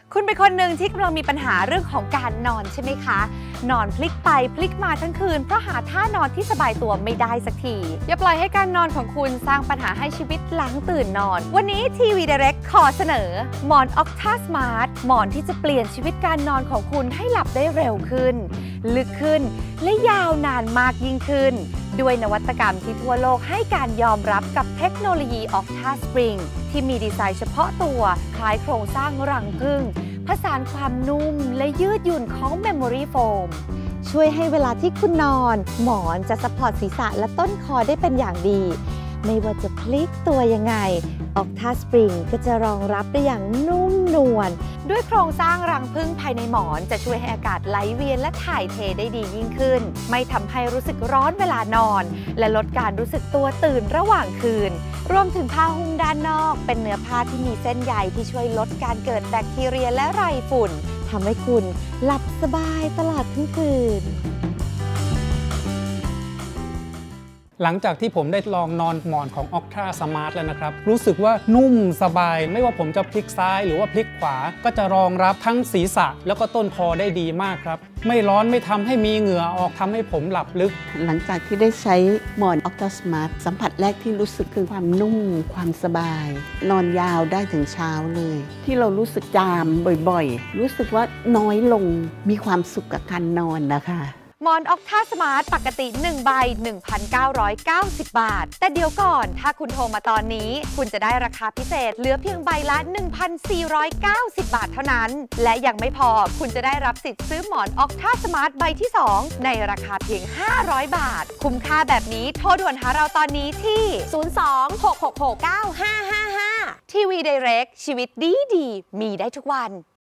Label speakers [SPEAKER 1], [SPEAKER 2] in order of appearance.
[SPEAKER 1] คุณเป็นคนหนึ่งที่กำลังมีปัญหาเรื่องของการนอนใช่ไหมคะนอนพลิกไปพลิกมาทั้งคืนเพราะหาท่านอนที่สบายตัวไม่ได้สักทีอย่าปล่อยให้การนอนของคุณสร้างปัญหาให้ชีวิตหลังตื่นนอนวันนี้ทีวี Direct ขอเสนอหมอน Octa Smart หมอนที่จะเปลี่ยนชีวิตการนอนของคุณให้หลับได้เร็วขึ้นลึกขึ้นและยาวนานมากยิ่งขึ้นด้วยนวัตกรรมที่ทั่วโลกให้การยอมรับกับเทคโนโลยี Octa Spring ที่มีดีไซน์เฉพาะตัวคล้ายโครงสร้างรังผึ้งผสานความนุ่มและยืดหยุ่นของ Memory Foam ช่วยให้เวลาที่คุณนอนหมอนจะซัพพอร์ตศีรษะและต้นคอได้เป็นอย่างดีไม่ว่าจะพลิกตัวยังไง Octa Spring ก็จะรองรับได้อย่างนุ่มนวลด้วยโครงสร้างรังผึ้งภายในหมอนจะช่วยให้อากาศไหลเวียนและถ่ายเทได้ดียิ่งขึ้นไม่ทำให้รู้สึกร้อนเวลานอนและลดการรู้สึกตัวตื่นระหว่างคืนรวมถึงผ้าหุ้มด้านนอกเป็นเนื้อผ้าที่มีเส้นใยที่ช่วยลดการเกิดแบคทีเรียและไรฝุ่นทำให้คุณหลับสบายตลอดทั้งคืน
[SPEAKER 2] หลังจากที่ผมได้ลองนอนหมอนของ Octa Smart แล้วนะครับรู้สึกว่านุ่มสบายไม่ว่าผมจะพลิกซ้ายหรือว่าพลิกขวาก็จะรองรับทั้งศีรษะแล้วก็ต้นคอได้ดีมากครับไม่ร้อนไม่ทำให้มีเหงื่อออกทำให้ผมหลับลึก
[SPEAKER 3] หลังจากที่ได้ใช้หมอน Octa Smart สัมผัสแรกที่รู้สึกคือความนุ่มความสบายนอนยาวได้ถึงเช้าเลยที่เรารู้สึกจามบ่อยๆรู้สึกว่าน้อยลงมีความสุขกับการนอนนะคะ
[SPEAKER 1] หมอน Octa Smart ปกติ 1 ใบ 1,990 บาทแต่เดี๋ยวก่อนถ้าคุณโทรมาตอนนี้คุณจะได้ราคาพิเศษเหลือเพียงใบละ 1,490 บาทเท่านั้นและยังไม่พอคุณจะได้รับสิทธิ์ซื้อหมอน Octa Smart ใบที่ 2 ในราคาเพียง 500 บาทคุ้มค่าแบบนี้โทรด่วนหาเราตอนนี้ที่ 02-666-9555 ทีวี Direct ชีวิตดีๆมีได้ทุกวัน